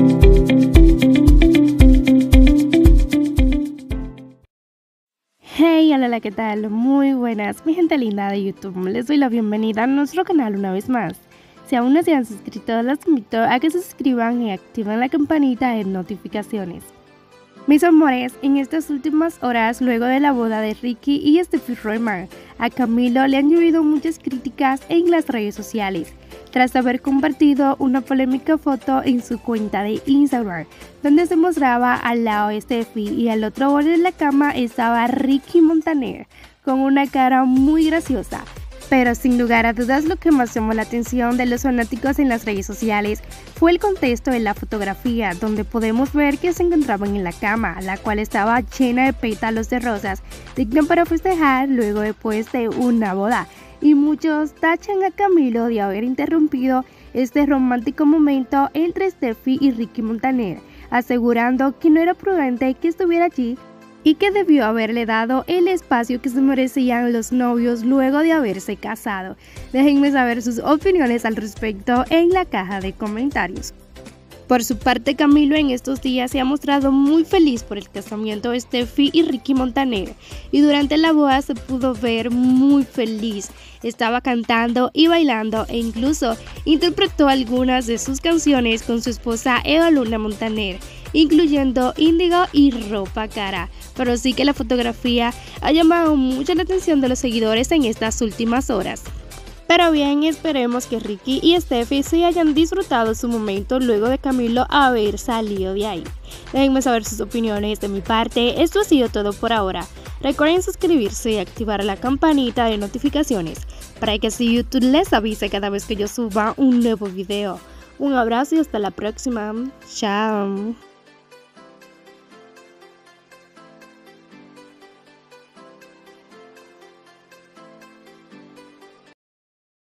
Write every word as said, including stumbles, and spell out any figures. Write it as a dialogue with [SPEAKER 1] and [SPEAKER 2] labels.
[SPEAKER 1] Hey, hola, ¿qué tal? Muy buenas, mi gente linda de YouTube. Les doy la bienvenida a nuestro canal una vez más. Si aún no se han suscrito, les invito a que se suscriban y activen la campanita de notificaciones. Mis amores, en estas últimas horas, luego de la boda de Ricky y Steffi Reutemann, a Camilo le han llovido muchas críticas en las redes sociales, tras haber compartido una polémica foto en su cuenta de Instagram, donde se mostraba al lado de Steffi y al otro borde de la cama estaba Ricky Montaner, con una cara muy graciosa. Pero sin lugar a dudas, lo que más llamó la atención de los fanáticos en las redes sociales fue el contexto de la fotografía, donde podemos ver que se encontraban en la cama, la cual estaba llena de pétalos de rosas, digna para festejar luego después de una boda. Y muchos tachan a Camilo de haber interrumpido este romántico momento entre Steffi y Ricky Montaner, asegurando que no era prudente que estuviera allí y que debió haberle dado el espacio que se merecían los novios luego de haberse casado. Déjenme saber sus opiniones al respecto en la caja de comentarios. Por su parte, Camilo en estos días se ha mostrado muy feliz por el casamiento de Steffi y Ricky Montaner, y durante la boda se pudo ver muy feliz. Estaba cantando y bailando e incluso interpretó algunas de sus canciones con su esposa Eva Luna Montaner, incluyendo Índigo y Ropa Cara. Pero sí que la fotografía ha llamado mucho la atención de los seguidores en estas últimas horas. Pero bien, esperemos que Ricky y Steffi se hayan disfrutado su momento luego de Camilo haber salido de ahí. Déjenme saber sus opiniones. De mi parte, esto ha sido todo por ahora. Recuerden suscribirse y activar la campanita de notificaciones para que así YouTube les avise cada vez que yo suba un nuevo video. Un abrazo y hasta la próxima. Chao.